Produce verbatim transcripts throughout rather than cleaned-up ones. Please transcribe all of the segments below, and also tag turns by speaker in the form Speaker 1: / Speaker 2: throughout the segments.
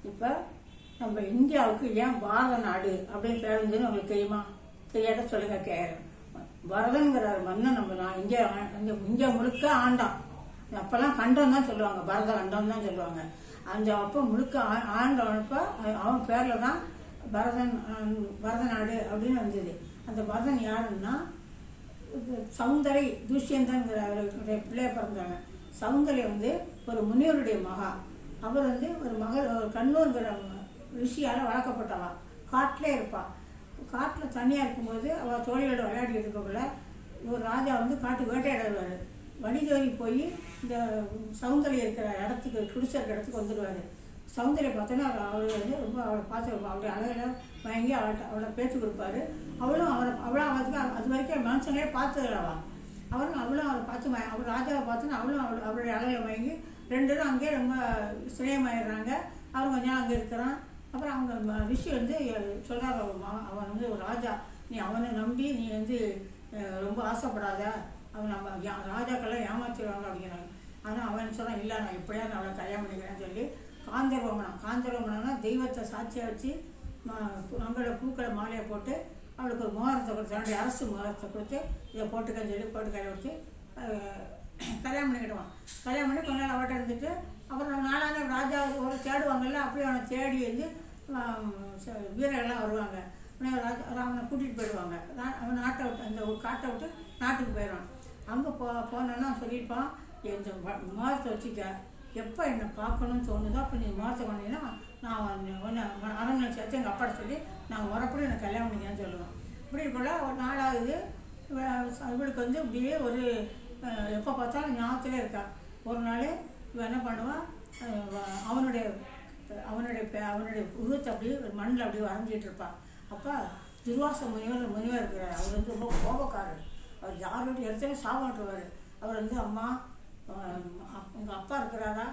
Speaker 1: இப்போ நம்ம இந்தியாவுக்கு ஏன் பாரத நாடு அப்படின்னு பேர் இருந்துன்னு உங்களுக்கு தெரியுமா? தெரியாத சொல்லுங்க கேட்குறேன். பரதங்கிற மன்னன் நம்ம நான் இந்தியா இந்தியா முழுக்க ஆண்டான். அப்பெல்லாம் கண்டம் தான் சொல்லுவாங்க, பரத கண்டம் தான் சொல்லுவாங்க. அந்த அப்போ முழுக்க ஆண்டவனப்ப அவன் பேர்ல தான் பரதன் பரத நாடு அப்படின்னு வந்தது. அந்த பரதன் யாருன்னா சௌந்தரை துஷ்யந்தன்கிற அவருடைய பிள்ளைய பிறந்தாங்க. சௌந்தரை வந்து ஒரு முனிவருடைய மகா. அவர் வந்து ஒரு மகள் ஒரு கண்ணூர்ங்கிற ரிஷியால் வளர்க்கப்பட்டவா. காட்டிலே இருப்பாள். காட்டில் தனியாக இருக்கும்போது அவள் தோழியோட விளையாடிட்டு இருக்கக்குள்ள ஒரு ராஜா வந்து காட்டு வேட்டையாடுவார். வடிதோறி போய் இந்த சௌந்தரியம் இருக்கிற இடத்துக்கு குடிசை இருக்கிற இடத்துக்கு வந்துடுவார். சௌந்தரியம் பார்த்தோன்னா அவர் வந்து ரொம்ப அவளை பார்த்து அவருடைய அழகில் வாங்கி அவள்கிட்ட அவளை பேச்சு கொடுப்பாரு. அவளும் அவரை அவளும் அவளுக்கு அது வரைக்கும் மனுஷங்களே பார்த்ததில்லவா. அவரும் அவளும் அவளை பார்த்து அவர் ராஜாவை பார்த்தோன்னா அவளும் அவள் அவருடைய அழகில் வாங்கி ரெண்டு பேரும் அங்கேயே ரொம்ப சிரேமாயிடுறாங்க. அவன் கொஞ்ச நாள் அங்கே இருக்கிறான். அப்புறம் அவங்க ரிஷி வந்து சொல்கிறார், அவன் வந்து ஒரு ராஜா, நீ அவனை நம்பி நீ வந்து ரொம்ப ஆசைப்படாத, அவன் நம்ம ராஜாக்கெல்லாம் ஏமாற்றிடுவாங்க அப்படிங்கிறாங்க. ஆனால் அவன் சொன்னான், இல்லை நான் எப்படியா நான் அவளை கல்யாணம் பண்ணிக்கிறேன்னு சொல்லி காந்தர்வமனம் காந்தர்வமனம்னா தெய்வத்தை சாட்சியாக வச்சு அங்களோட பூக்களை மாலையை போட்டு அவளுக்கு ஒரு மோதிரத்தை கொடுத்து தன்னுடைய அரசு மோதிரத்தை கொடுத்து இதை போட்டுக்கன்னு சொல்லி போட்டு கையில் கொடுத்து கல்யாணம் பண்ணிக்கிடுவான். கல்யாணம் பண்ணி கொஞ்ச நாள் அவட்ட இருந்துட்டு அப்புறம் நாளான ராஜா ஒரு தேடுவாங்கல்ல, அப்படியே அவனை தேடி வந்து வீரர்கள்லாம் வருவாங்க. ராஜா அவனை கூட்டிகிட்டு போயிடுவாங்க. அவன் நாட்டை விட்டு அந்த ஒரு காட்டை விட்டு நாட்டுக்கு போயிடுவான். அங்கே போ போனோன்னா சொல்லியிருப்பான், இந்த மோதிரத்தை வச்சுக்க, எப்போ என்னை பார்க்கணும்னு தோணுதோ அப்போ நீ மோதிரத்தை பண்ணிங்கன்னா நான் ஒன்று அரண்மனை சேர்த்து எங்கள் அப்பாட்ட சொல்லி நான் முறைப்படி என்னை கல்யாணம் பண்ணிக்கிறேன்னு சொல்லுவேன். இப்படி போல் ஒரு நாளாகுது. இவளுக்கு வந்து இப்படியே ஒரு எப்போ பார்த்தாலும் ஞாபகத்திலே இருக்கா. ஒரு நாள் இவன் என்ன பண்ணுவான், அவனுடைய அவனுடைய அவனுடைய உருவத்தை அப்படியே மண்ணில் அப்படியே வரைஞ்சிட்டு இருப்பான். அப்போ துர்வாச முனிவர் முனிவர் இருக்கிறார். அவர் வந்து ரொம்ப கோபக்காரர். அவர் யாருடைய இடத்துல சாப்பிட்டுருவார். அவர் வந்து அம்மா உங்கள் அப்பா இருக்கிறாரா,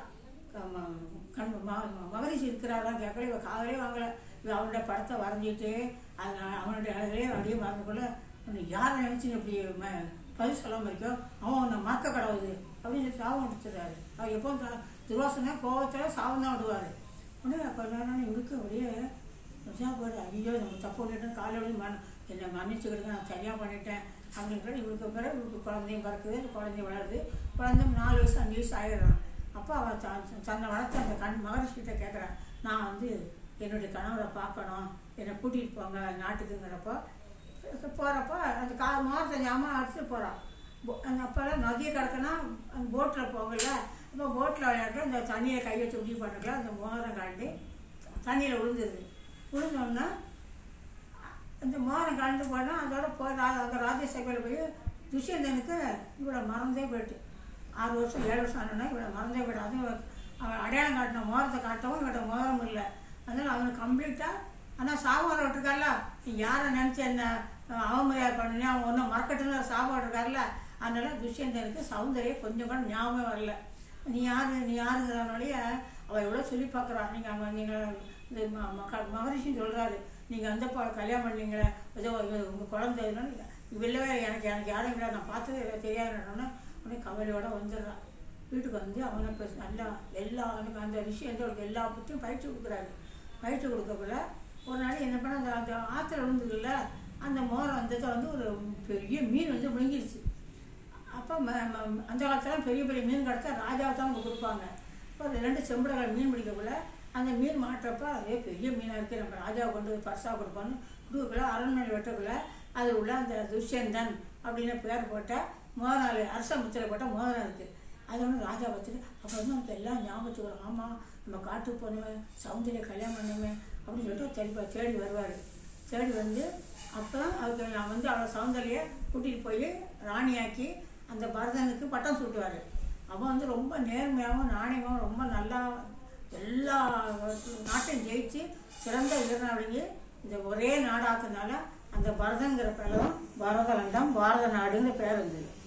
Speaker 1: கண் மகரிஷி இருக்கிறாரா கேட்கல. இவ காதலே வாங்கலை. இவன் அவனுடைய படத்தை வரைஞ்சிட்டு அதனால் அவனுடைய அழகிலே அப்படியே மறந்துக்குள்ள யாரை நினச்சின்னு இப்படி பதில் சொல்லாமல் இருக்கோ அவன் உன்னை மறக்க கடவுது அப்படின்னு சொல்லி சாபம் விட்டுறாரு. அவர் எப்போ துர்வாசனை கோபத்தில் சாபம் தான் விடுவார். உடனே கொஞ்ச நேரம் இவருக்கு அப்படியே போய்டு, ஐயோ நம்ம தப்பு பண்ணிட்டேன், காலையில் மண் என்னை மன்னிச்சுக்கிட்டு நான் சரியாக பண்ணிட்டேன் அப்படின்ற இவருக்கு பிறகு இவருக்கு குழந்தையும் பிறக்குது. குழந்தையும் வளருது. குழந்தை நாலு வயசு அஞ்சு வயசு ஆகிடுறான். அப்போ அவன் த தன்னை வளர்த்து அந்த கண் மகரிஷிகிட்ட கேட்குறான், நான் வந்து என்னுடைய கணவரை பார்க்கணும், என்னை கூட்டிகிட்டு போங்க நாட்டுக்குங்கிறப்போ போகிறப்போ அந்த கா மோரத்தை ஞாபகம் அடிச்சுட்டு போகிறான். அந்த அப்போல்லாம் நதியை கிடக்குன்னா அந்த போட்டில் போகல. இப்போ போட்டில் விளையாட்டு அந்த தண்ணியை கை வச்சு உதவி பண்ணுறல அந்த மோரம் காண்டி தண்ணியில் விழுந்துருது. விழுந்தோன்னா அந்த மோரம் கலந்து போனால் அதோட போய் அந்த ராஜ்யசபையில் போய் துஷ்யந்தனுக்கு இவ்வளோ மறந்தே போயிட்டு ஆறு வருஷம் ஏழு வருஷம் ஆனோன்னா இவ்வளோ மறந்தே போய்ட்டு. அதுவும் அவன் அடையாளம் காட்டின மோரத்தை காட்டவும் இவட்ட மோரம் இல்லை. அதனால் அவனுக்கு கம்ப்ளீட்டாக ஆனால் சாப்பாடு விட்டுருக்கார்ல, நீ யாரை நினச்சி என்ன அவமரியாதை பண்ணினே அவன் ஒன்றும் மறக்கட்டுன்னு சாப்பாடு இருக்கார்ல. அதனால துஷ்யந்தனுக்கு சௌந்தரியம் கொஞ்சம் கூட ஞாபகம் வரல. நீ யார் நீ யாருங்கிறனாலேயே அவள் எவ்வளோ சொல்லி பார்க்குறான். நீங்கள் அவன் நீங்கள் இந்த மகரிஷின்னு சொல்கிறாரு, நீங்கள் அந்த பா கல்யாணம் பண்ணீங்களே ஏதோ உங்கள் குழந்தை இல்லவே எனக்கு எனக்கு யாரும் இல்லை, நான் பார்த்தது தெரியாதுன்னா உடனே கவலையோடு வந்துடுறான். வீட்டுக்கு வந்து அவனை பேச நல்லா எல்லா அந்த ரிஷி வந்து அவளுக்கு எல்லா பற்றியும் பயிற்சி கொடுக்குறாரு. பயிற்சி கொடுக்கக்குள்ள ஒரு நாள் என்ன பண்ண அந்த அந்த ஆற்றுல விழுந்துருக்குல்ல அந்த மோரம் வந்ததை வந்து ஒரு பெரிய மீன் வந்து முழுங்கிடுச்சு. அப்போ அந்த காலத்தில் பெரிய பெரிய மீன் கிடச்சா ராஜாவை தான் அவங்க கொடுப்பாங்க. இப்போ அந்த ரெண்டு செம்படங்கள் மீன் பிடிக்கக்குள்ள அந்த மீன் மாட்டுறப்ப அதே பெரிய மீனாக இருக்குது, நம்ம ராஜாவை கொண்டு பரிசாக கொடுப்பான்னு கொடுக்கக்குள்ள அரண்மனை வெட்டக்குள்ள அது உள்ள அந்த துஷ்யந்தன் அப்படின்னு பேர் போட்ட மோதனாள் அரச முத்திரை போட்ட மோதனம் இருக்குது. அது ஒன்று ராஜா பார்த்துட்டு அப்போ வந்து நமக்கு எல்லாம் ஞாபகத்துக்கு வரும், ஆமாம் நம்ம காட்டுக்கு போனோமே சௌந்தரியை கல்யாணம் பண்ணோமே அப்படின்னு சொல்லிட்டு தெளிப்பா தேடி வருவார். தேடி வந்து அப்போ அதுக்கு நான் வந்து அவளை சௌந்தரியை கூட்டிகிட்டு போய் ராணியாக்கி அந்த பரதனுக்கு பட்டம் சூட்டுவார். அவன் வந்து ரொம்ப நேர்மையாகவும் நாணயமாகவும் ரொம்ப நல்லா எல்லா நாட்டையும் ஜெயிச்சு சிறந்த வீரனாக இந்த ஒரே நாடாக்குனால அந்த பரதங்கிற பேரும் பரதகண்டம் பாரத நாடுங்கிற பேர் இருந்தது.